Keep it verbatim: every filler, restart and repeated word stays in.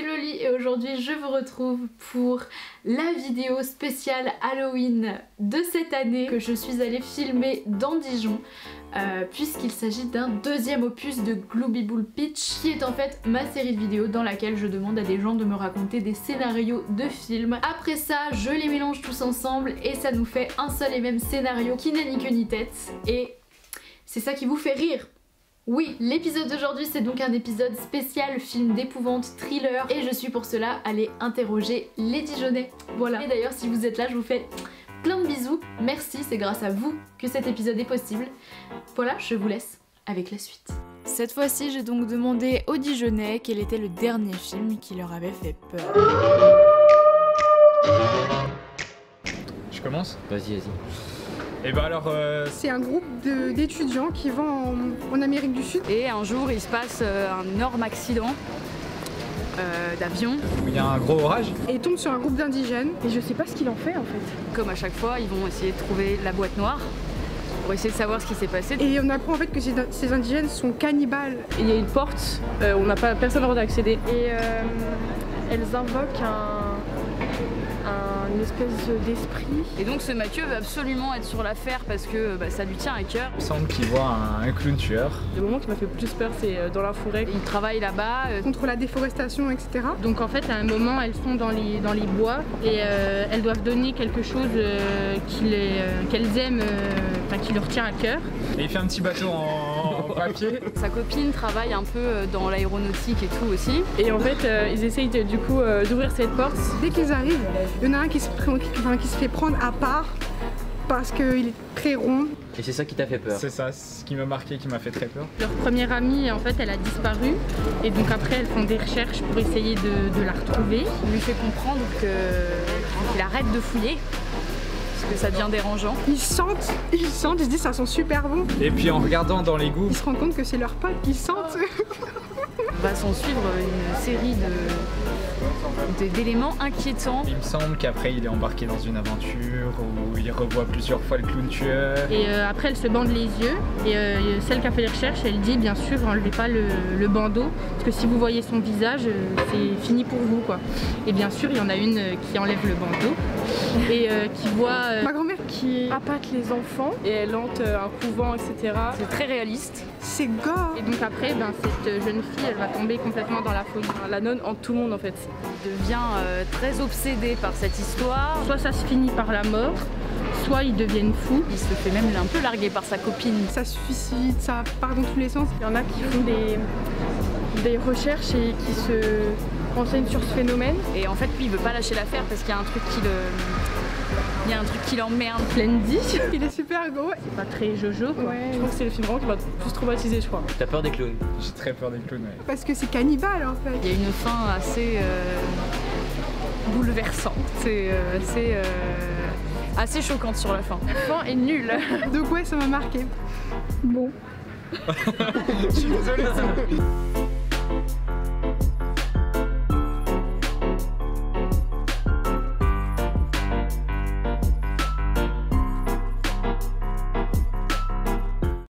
Loli et aujourd'hui je vous retrouve pour la vidéo spéciale Halloween de cette année que je suis allée filmer dans Dijon euh, puisqu'il s'agit d'un deuxième opus de Glooby Bowl Pitch qui est en fait ma série de vidéos dans laquelle je demande à des gens de me raconter des scénarios de films. Après ça je les mélange tous ensemble et ça nous fait un seul et même scénario qui n'a ni queue ni tête et c'est ça qui vous fait rire. Oui, l'épisode d'aujourd'hui c'est donc un épisode spécial film d'épouvante thriller et je suis pour cela allée interroger les Dijonnais. Voilà. Et d'ailleurs si vous êtes là je vous fais plein de bisous, merci, c'est grâce à vous que cet épisode est possible. Voilà, je vous laisse avec la suite. Cette fois-ci j'ai donc demandé aux Dijonnais quel était le dernier film qui leur avait fait peur. Je commence ? Vas-y, vas-y. Et bah alors euh... c'est un groupe d'étudiants qui vont en, en Amérique du Sud. Et un jour il se passe euh, un énorme accident euh, d'avion. où il y a un gros orage. Et ils tombent sur un groupe d'indigènes. Et je sais pas ce qu'il en fait en fait. Comme à chaque fois, ils vont essayer de trouver la boîte noire pour essayer de savoir ce qui s'est passé. Et on apprend en fait que ces, ces indigènes sont cannibales. Il y a une porte, euh, on n'a pas personne n'a le droit d'accéder. Et euh, elles invoquent un... une espèce d'esprit. Et donc ce Mathieu veut absolument être sur l'affaire parce que bah, ça lui tient à cœur. Il semble qu'il voit un, un clown tueur. Le moment qui m'a fait le plus peur c'est dans la forêt. Il travaille là-bas. Euh... Contre la déforestation, et cetera. Donc en fait à un moment elles sont dans les, dans les bois et euh, elles doivent donner quelque chose euh, qu'elles euh, aiment, enfin euh, qui leur tient à cœur. Et il fait un petit bateau en, en papier. Sa copine travaille un peu dans l'aéronautique et tout aussi. Et en fait euh, ils essayent de, du coup euh, d'ouvrir cette porte. Dès qu'ils arrivent, il y en a un qui se, enfin, qui se fait prendre à part parce qu'il est très rond. Et c'est ça qui t'a fait peur? C'est ça, ce qui m'a marqué, qui m'a fait très peur. Leur première amie en fait elle a disparu et donc après elles font des recherches pour essayer de, de la retrouver. Il lui fait comprendre qu'il arrête de fouiller parce que ça devient dérangeant. Ils sentent, ils sentent, ils se disent ça sent super bon. Et puis en regardant dans l'égout, ils se rendent compte que c'est leur pote qu'ils sentent. Va s'en suivre une série de d'éléments inquiétants. Il me semble qu'après il est embarqué dans une aventure où il revoit plusieurs fois le clown tueur. Et euh, après elle se bande les yeux et euh, celle qui a fait les recherches elle dit bien sûr enlevez pas le, le bandeau parce que si vous voyez son visage euh, c'est fini pour vous quoi. Et bien sûr il y en a une qui enlève le bandeau et euh, qui voit euh, ma grand-mère qui appâte les enfants et elle hante un couvent et cetera. C'est très réaliste. C'est gore. Et donc après ben, cette jeune fille elle va tomber complètement dans la folie. La nonne hante tout le monde en fait. Il devient euh, très obsédé par cette histoire. Soit ça se finit par la mort, soit ils deviennent fous. Il se fait même un peu larguer par sa copine. Ça se suicide, ça part dans tous les sens. Il y en a qui font des, des recherches et qui se renseignent sur ce phénomène. Et en fait lui il veut pas lâcher l'affaire parce qu'il y a un truc qui le... Il y a un truc qui l'emmerde. Plendy. Il est super gros. C'est pas très jojo quoi. Ouais. Je crois que c'est le film vraiment qui m'a plus traumatisé je crois. T'as peur des clowns? J'ai très peur des clowns, ouais. Parce que c'est cannibale en fait. Il y a une fin assez euh, bouleversante. C'est euh, assez, euh, assez choquante sur la fin. La fin est nulle. Donc ouais ça m'a marqué. Bon. Je suis désolée.